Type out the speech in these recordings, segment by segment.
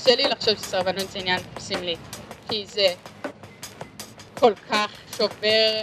קשה לי לחשוב שסרבנות זה עניין סמלי, כי זה כל כך שובר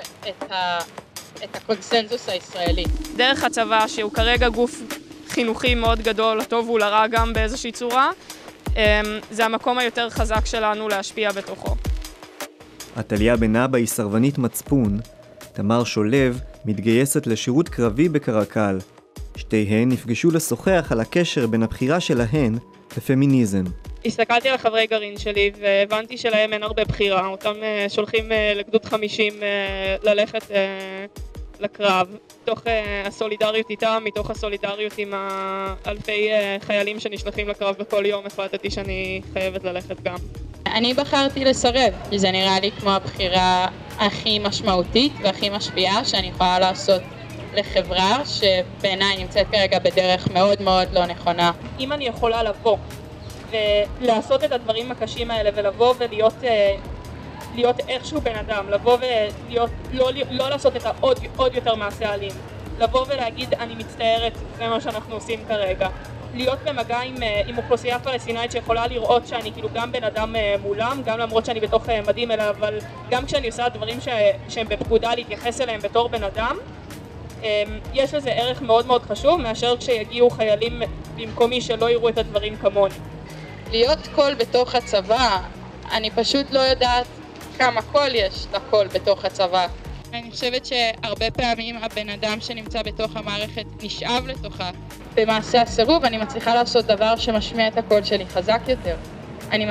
את הקונסנזוס הישראלי. דרך הצבא, שהוא כרגע גוף חינוכי מאוד גדול, לטוב ולרע גם באיזושהי צורה, זה המקום היותר חזק שלנו להשפיע בתוכו. עתליה Ben-Abba היא סרבנית מצפון, תמר שולב מתגייסת לשירות קרבי בקרקל. שתיהן נפגשו לשוחח על הקשר בין הבחירה שלהן לפמיניזם. הסתכלתי על חברי גרעין שלי והבנתי שלהם אין הרבה בחירה, אותם שולחים לגדוד 50 ללכת לקרב, מתוך הסולידריות איתם, מתוך הסולידריות עם אלפי חיילים שנשלחים לקרב בכל יום, החלטתי שאני חייבת ללכת גם. אני בחרתי לסרב, כי זה נראה לי כמו הבחירה הכי משמעותית והכי משפיעה שאני יכולה לעשות לחברה שבעיניי נמצאת כרגע בדרך מאוד מאוד לא נכונה. אם אני יכולה לבוא ולעשות את הדברים הקשים האלה ולבוא ולהיות איכשהו בן אדם, לבוא לא לעשות את עוד יותר מעשה אלים, לבוא ולהגיד אני מצטערת, זה מה שאנחנו עושים כרגע, להיות במגע עם אוכלוסייה פלסטינאית שיכולה לראות שאני כאילו גם בן אדם מולם, גם למרות שאני בתוך מדים אלה, אבל גם כשאני עושה דברים שהם בפקודה להתייחס אליהם בתור בן אדם, יש לזה ערך מאוד מאוד חשוב מאשר כשיגיעו חיילים במקומי שלא יראו את הדברים כמוני. להיות קול בתוך הצבא, אני פשוט לא יודעת כמה קול יש לקול בתוך הצבא. אני חושבת שהרבה פעמים הבן אדם שנמצא בתוך המערכת נשאב לתוכה. במעשה הסירוב אני מצליחה לעשות דבר שמשמיע את הקול שלי חזק יותר. אני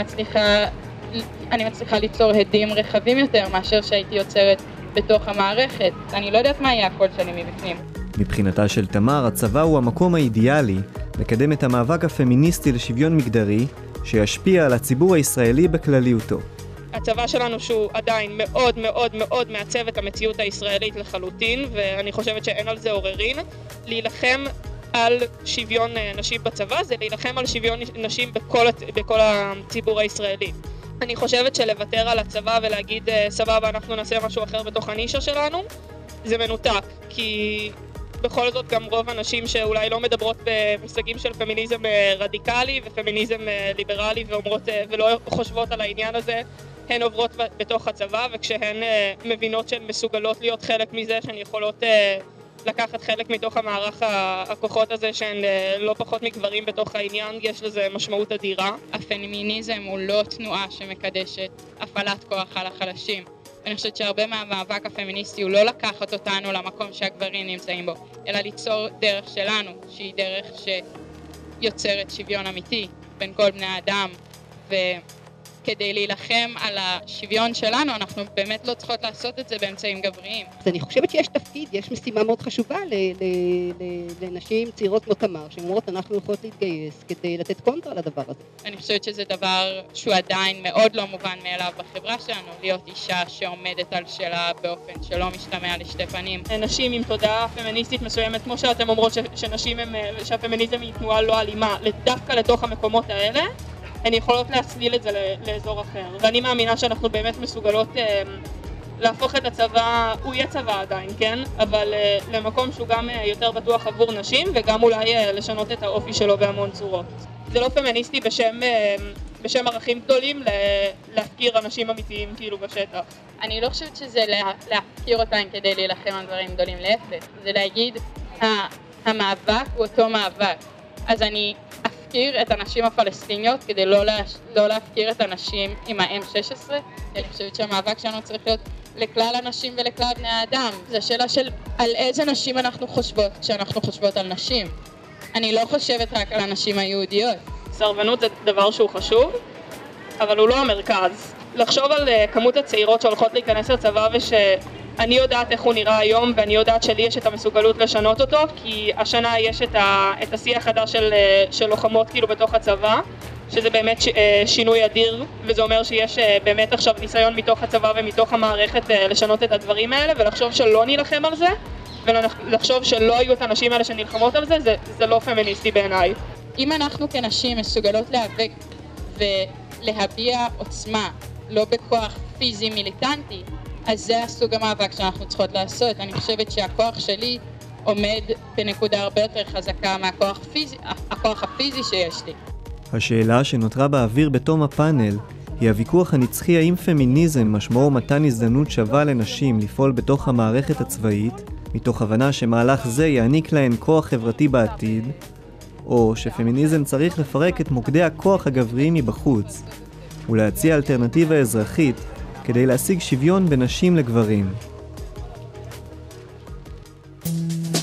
מצליחה ליצור הדים רחבים יותר מאשר שהייתי יוצרת בתוך המערכת. אני לא יודעת מה יהיה הקול שלי מבפנים. מבחינתה של תמר, הצבא הוא המקום האידיאלי לקדם את המאבק הפמיניסטי לשוויון מגדרי שישפיע על הציבור הישראלי בכלליותו. הצבא שלנו שהוא עדיין מאוד מאוד מאוד מעצב את המציאות הישראלית לחלוטין, ואני חושבת שאין על זה עוררין. להילחם על שוויון נשים בצבא זה להילחם על שוויון נשים בכל הציבור הישראלי. אני חושבת שלוותר על הצבא ולהגיד סבבה אנחנו נעשה משהו אחר בתוך הנישה שלנו זה מנותק, כי בכל זאת גם רוב הנשים שאולי לא מדברות במושגים של פמיניזם רדיקלי ופמיניזם ליברלי ואומרות ולא חושבות על העניין הזה, הן עוברות בתוך הצבא, וכשהן מבינות שהן מסוגלות להיות חלק מזה, שהן יכולות לקחת חלק מתוך המערך הכוחות הזה, שהן לא פחות מגברים בתוך העניין, יש לזה משמעות אדירה. הפמיניזם הוא לא תנועה שמקדשת הפעלת כוח על החלשים. אני חושבת שהרבה מהמאבק הפמיניסטי הוא לא לקחת אותנו למקום שהגברים נמצאים בו, אלא ליצור דרך שלנו, שהיא דרך שיוצרת שוויון אמיתי בין כל בני האדם, וכדי להילחם על השוויון שלנו, אנחנו באמת לא צריכות לעשות את זה באמצעים גבריים. אז אני חושבת שיש תפקיד, יש משימה מאוד חשובה לנשים צעירות כמו תמר, שאומרות אנחנו יכולות להתגייס כדי לתת קונטרה לדבר הזה. אני חושבת שזה דבר שהוא עדיין מאוד לא מובן מאליו בחברה שלנו, להיות אישה שעומדת על שלה באופן שלא משתמע לשתי פנים. נשים עם תודעה פמיניסטית מסוימת, כמו שאתם אומרות שהפמיניזם היא תנועה לא אלימה, דווקא לתוך המקומות האלה, הן יכולות להסליל את זה לאזור אחר. ואני מאמינה שאנחנו באמת מסוגלות להפוך את הצבא, הוא יהיה צבא עדיין, כן? אבל למקום שהוא גם יותר בטוח עבור נשים, וגם אולי לשנות את האופי שלו בהמון צורות. זה לא פמיניסטי בשם ערכים גדולים להפקיר אנשים אמיתיים כאילו בשטח. אני לא חושבת שזה להפקיר אותם כדי להילחם על דברים גדולים, להפך. זה להגיד, המאבק הוא אותו מאבק. אז אני להפקיר את הנשים הפלסטיניות כדי לא להפקיר את הנשים עם ה-M16. אני חושבת שהמאבק שלנו צריך להיות לכלל הנשים ולכלל בני האדם. זו שאלה של על איזה נשים אנחנו חושבות כשאנחנו חושבות על נשים. אני לא חושבת רק על הנשים היהודיות. סרבנות זה דבר שהוא חשוב, אבל הוא לא המרכז. לחשוב על כמות הצעירות שהולכות להיכנס לצבא אני יודעת איך הוא נראה היום, ואני יודעת שלי יש את המסוגלות לשנות אותו, כי השנה יש את השיח חדש של לוחמות כאילו בתוך הצבא, שזה באמת שינוי אדיר, וזה אומר שיש באמת עכשיו ניסיון מתוך הצבא ומתוך המערכת לשנות את הדברים האלה, ולחשוב שלא נילחם על זה, ולחשוב שלא היו את הנשים האלה שנלחמות על זה, זה לא פמיניסטי בעיניי. אם אנחנו כנשים מסוגלות להיאבק ולהביע עוצמה, לא בכוח פיזי מיליטנטי, אז זה הסוג המאבק שאנחנו צריכות לעשות. אני חושבת שהכוח שלי עומד בנקודה הרבה יותר חזקה מהכוח הפיזי שיש לי. השאלה שנותרה באוויר בתום הפאנל היא הוויכוח הנצחי האם פמיניזם משמעו מתן הזדמנות שווה לנשים לפעול בתוך המערכת הצבאית, מתוך הבנה שמהלך זה יעניק להן כוח חברתי בעתיד, או שפמיניזם צריך לפרק את מוקדי הכוח הגבריים מבחוץ, ולהציע אלטרנטיבה אזרחית כדי להשיג שוויון בין נשים לגברים.